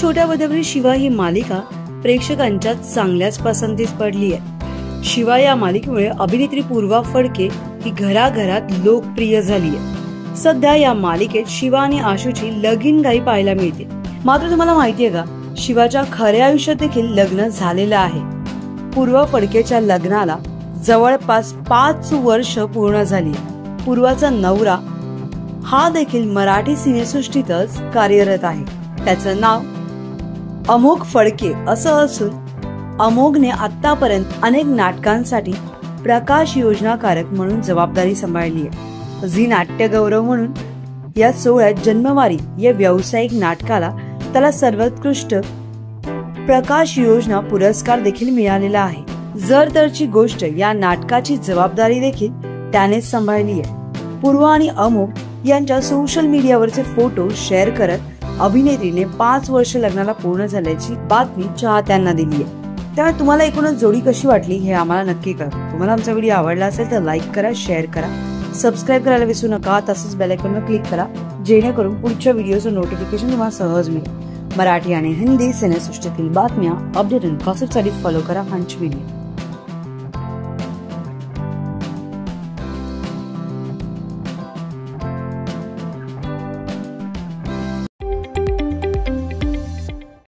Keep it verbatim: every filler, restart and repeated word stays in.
छोट्या पदरी शिवा ही मालिका प्रेक्षकांच्या चांगल्याच पसंतीस पडली आहे। शिवा या मालिकेमुळे अभिनेत्री पूर्वा फडके ही घराघरात लोकप्रिय झाली आहे। सध्या या मालिकेत शिवा आणि आशूची लगीनघाई पाहायला मिळते। मात्र तुम्हाला माहितीये का, शिवाच्या खऱ्या आयुष्यात देखील लग्न झालेलं आहे। पूर्वा फडकेच्या लग्नाला जवळपास पाच वर्ष पूर्ण झाली। पूर्वाचा नवरा हा देखील मराठी सिनेसृष्टीतच कार्यरत आहे। त्याचं नाव अमोघ फडके असं असून अमोघने आतापर्यंत अनेक नाटकांसाठी प्रकाश योजनाकारक म्हणून जबाबदारी सांभाळली आहे। झी नाट्य गौरव म्हणून या सोहळ्यात जन्मवारी या व्यावसायिक नाटकाला त्याला सर्वोत्कृष्ट प्रकाश योजना पुरस्कार देखील मिळालेला आहे। जर तरची गोष्ट या नाटकाची जबाबदारी देखील त्यानेच सांभाळली आहे। पूर्वा आणि अमोघ यांच्या सोशल मीडियावरचे फोटो शेअर करत अभिनेत्रीने पाच वर्ष लग्नाला पूर्ण झाल्याची बातमी चाहत्यांना दिली आहे। त्यामुळे तुम्हाला एकूणच जोडी कशी वाटली हे आम्हाला नक्की कळवा। तुम्हाला आमचा व्हिडिओ आवडला असेल तर लाईक करा, शेअर करा, सबस्क्राईब करायला विसरू नका। तसंच बेल आयकॉनवर क्लिक करा जेणेकरून पुढच्या व्हिडिओचं नोटिफिकेशन तुम्हाला सहज मिळेल। मराठी आणि हिंदी सिनेसृष्टीतील बातम्या, अपडेट आणि गॉसिपसाठी फॉलो करा आमची व्हिडिओ।